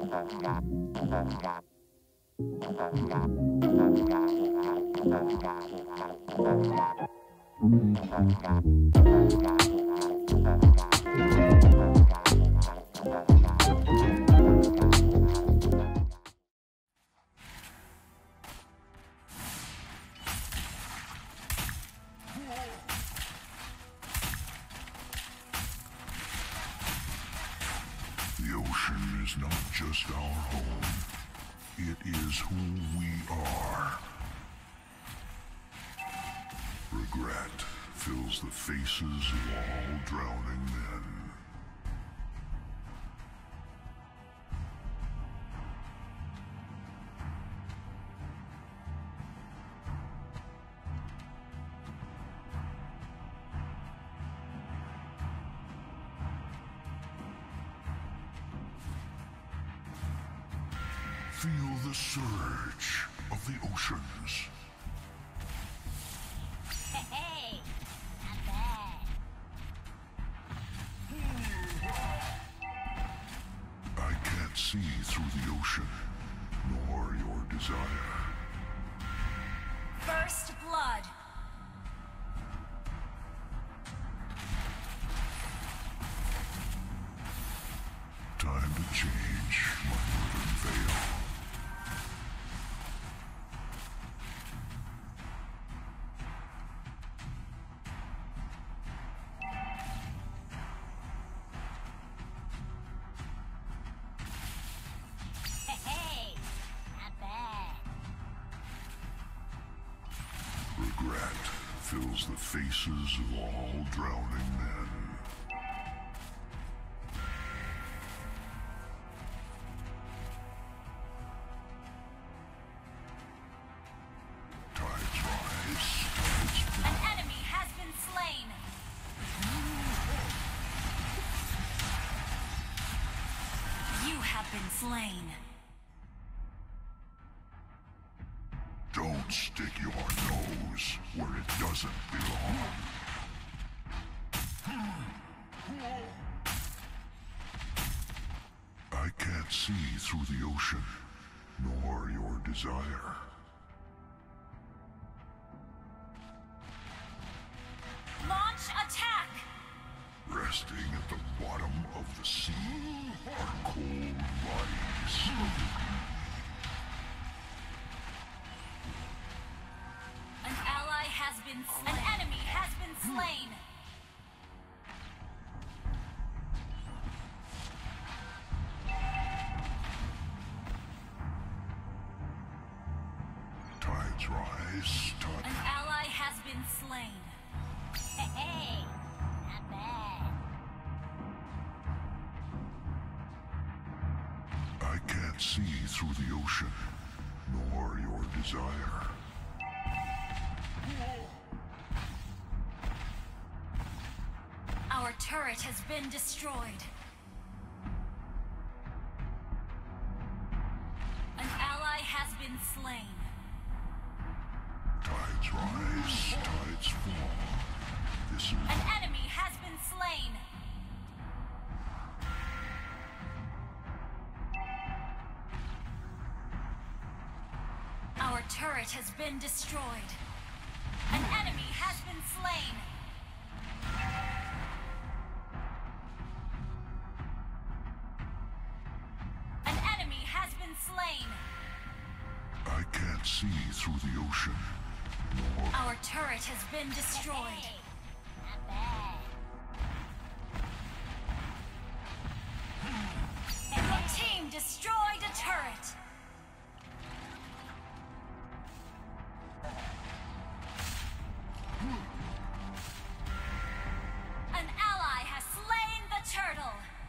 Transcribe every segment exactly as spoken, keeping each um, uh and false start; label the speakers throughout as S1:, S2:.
S1: The ocean is not just our home, it is who we are. Regret fills the faces of all drowning men. Feel the surge of the oceans.
S2: Hey, not bad.
S1: I can't see through the ocean, nor your desire.
S2: First blood.
S1: Time to change my northern veil.
S2: Hey, not bad.
S1: Regret fills the faces of all drowning men. Tides rise, tides fall.
S2: An enemy has been slain. You have been slain.
S1: Don't stick your nose where it doesn't belong. I can't see through the ocean, nor your desire.
S2: Launch attack.
S1: Resting at the bottom of the sea are cold bodies of the deep.
S2: An ally has been slain. An enemy has been slain.
S1: Tides rise, tides...
S2: An ally has been slain. Hey, not bad.
S1: I can't see through the ocean, nor your desire.
S2: Our turret has been destroyed. An ally has been slain.
S1: Tides rise, tides fall. This is...
S2: An enemy has been slain. Our turret has been destroyed. An enemy has been slain. An enemy has been slain.
S1: I can't see through the ocean, nor...
S2: Our turret has been destroyed. Not bad. Your team destroyed a turret. An ally has slain the turtle.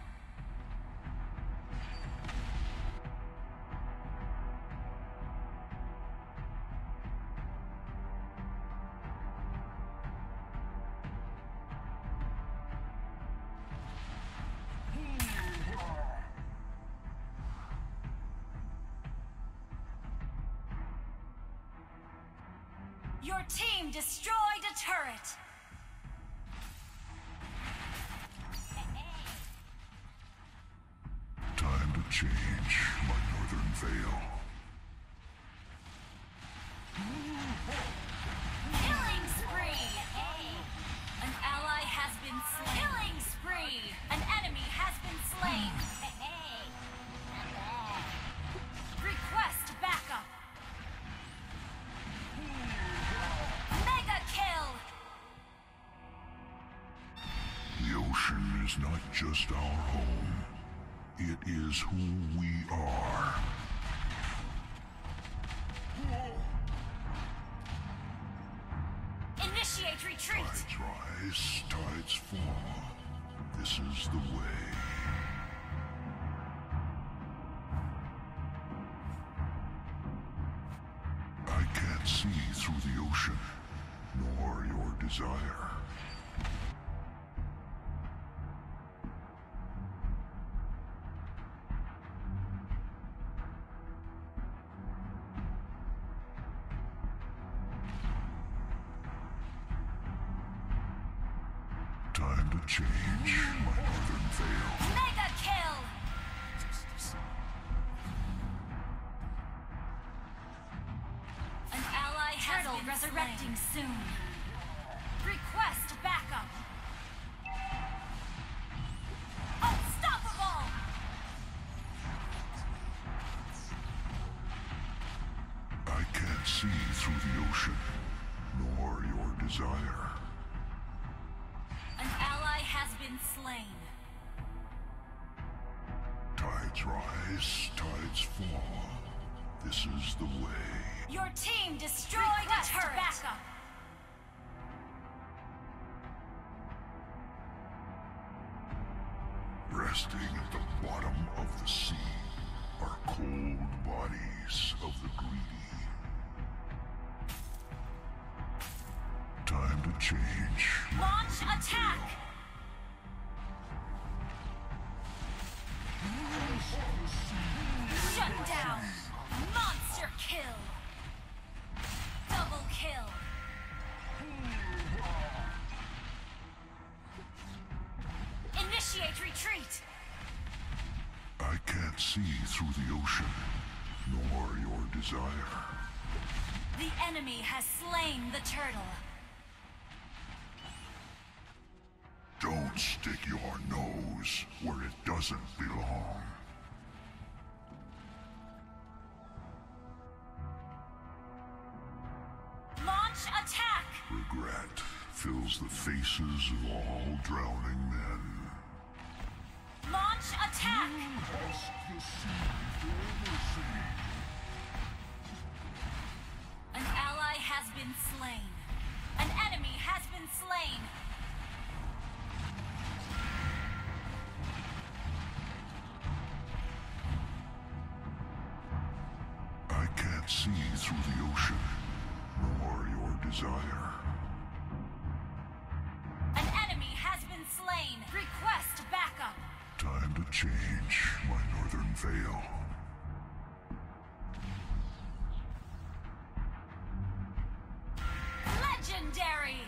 S2: Your team destroyed a turret.
S1: Time to change my northern veil.
S2: Killing spree! An ally has been slain. Killing spree! An enemy has been slain. Request backup. Mega kill!
S1: The ocean is not just our home. It is who we are.
S2: Initiate retreat!
S1: Tides rise, tides fall. This is the way. I can't see through the ocean, nor your desire. Time to change my northern veil.
S2: Mega kill! An ally has been resurrecting soon. Request backup. Unstoppable!
S1: I can't see through the ocean, nor your desire.
S2: An ally has been slain.
S1: Tides rise, tides fall. This is the way.
S2: Your team destroyed a turret. Backup.
S1: Resting at the bottom of the sea are cold bodies of the greedy. Time to change.
S2: Launch attack! Shut down! Monster kill! Double kill! Initiate retreat!
S1: I can't see through the ocean, nor your desire.
S2: The enemy has slain the turtle.
S1: Don't stick your nose where it doesn't belong.
S2: Launch attack!
S1: Regret fills the faces of all drowning men.
S2: Launch attack! An ally has been slain. An enemy has been slain.
S1: I can't see through the ocean, nor your desire.
S2: An enemy has been slain. Request backup.
S1: Time to change my northern veil.
S2: Legendary!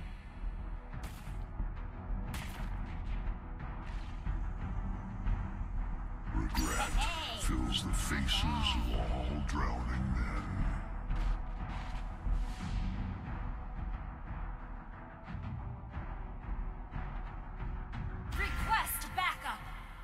S1: Regret fills the faces of all drowning men.
S2: Request backup.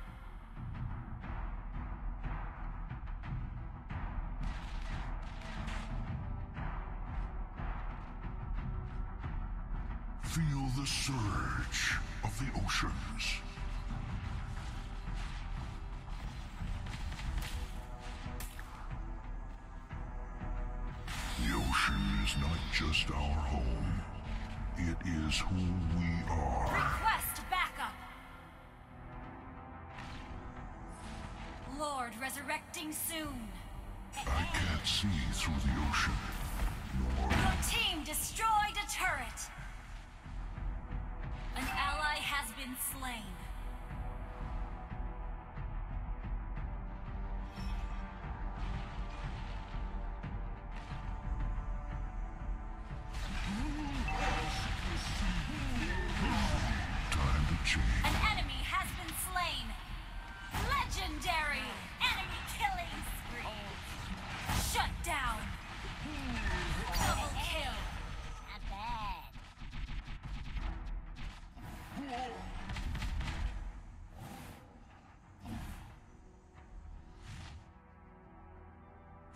S1: Feel the surge of the oceans. The ocean is not just our home. It is who we are.
S2: Request backup. Lord resurrecting soon.
S1: I can't see through the ocean, nor...
S2: Your team destroyed a turret. An ally has been slain.
S1: Time to change.
S2: An enemy has been slain. Legendary!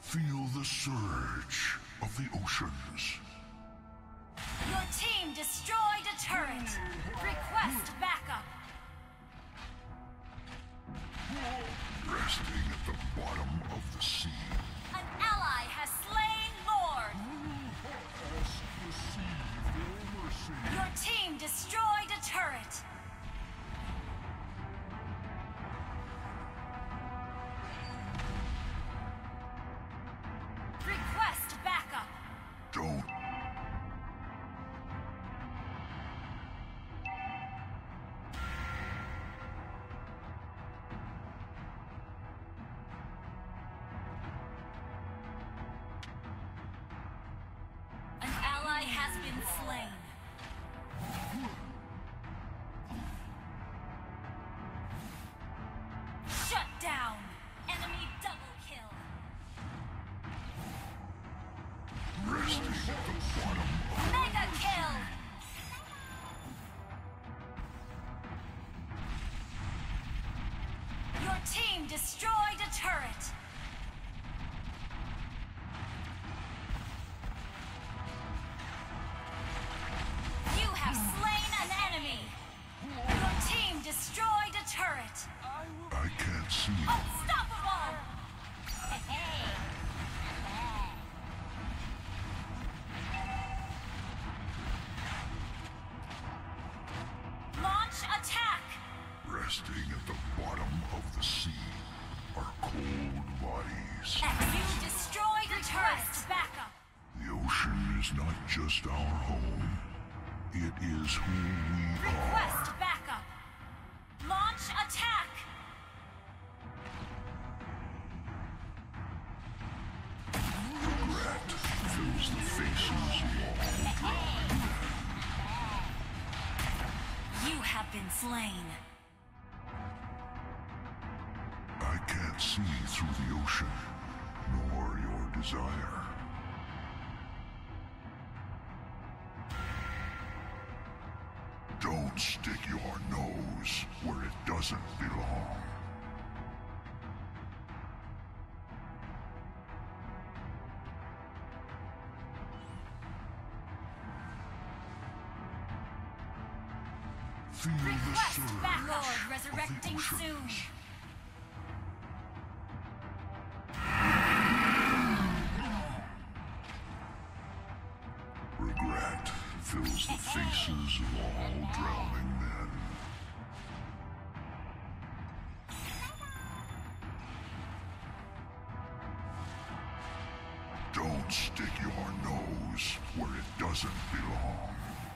S1: Feel the surge of the oceans.
S2: Your team destroyed a turret. Request backup.
S1: Resting at the bottom of the sea.
S2: An ally has slain Lord. Your team destroyed a turret. Request backup.
S1: Don't.
S2: An ally has been slain. Shut down. Enemy double kill.
S1: Resting at the bottom of
S2: Mega kill. Your team destroyed a turret. You have slain an enemy. Your team destroyed a turret.
S1: I can't see.
S2: Unstoppable. Launch attack.
S1: Resting at the bottom of the sea are cold bodies.
S2: You destroyed a turret. Backup.
S1: The ocean is not just our home. It is who we
S2: Request
S1: are.
S2: backup. Launch attack.
S1: Regret fills the faces all drowned.
S2: You have been slain.
S1: I can't see through the ocean, nor your desire. Don't stick your nose where it doesn't belong. Feel the
S2: Request
S1: surge
S2: back. Lord
S1: of the
S2: resurrecting
S1: oceans.
S2: soon.
S1: Regret fills the faces of all drowning men. Don't stick your nose where it doesn't belong.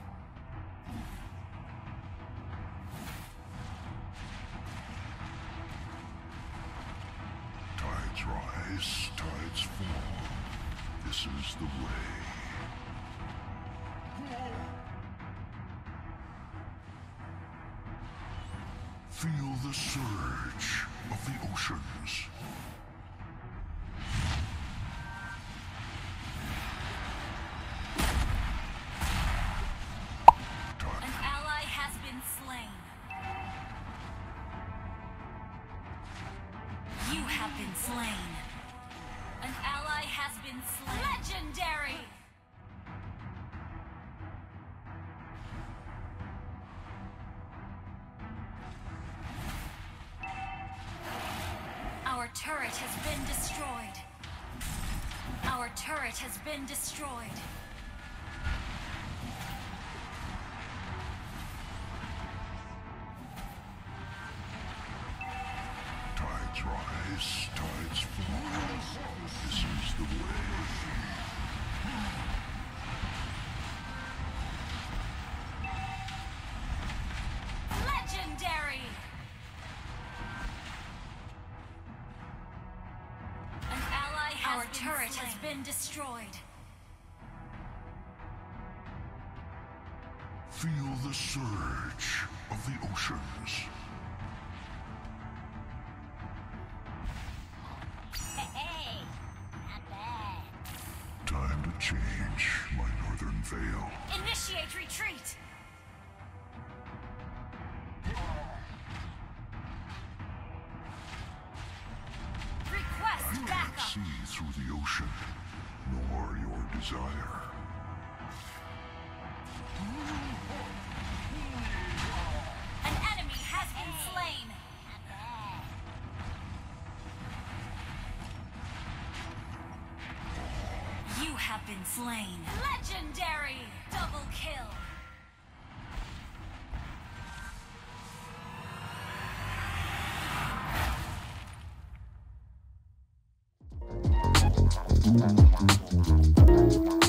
S1: Tides rise, tides fall. This is the way. Feel the surge of the oceans.
S2: An ally has been slain. You have been slain. An ally has been slain. Legendary! Our turret has been destroyed. Our turret has been destroyed.
S1: Tides rise, tides fall. This is the way.
S2: Legendary! An ally has Our been turret slain. has been destroyed.
S1: Feel the surge of the oceans.
S2: Hey, not bad.
S1: Time to change my northern veil.
S2: Initiate retreat! Request
S1: I can't
S2: backup!
S1: see through the ocean. devotion, nor your desire.
S2: An enemy has been slain. You have been slain. Legendary! Double kill.
S3: Thank you.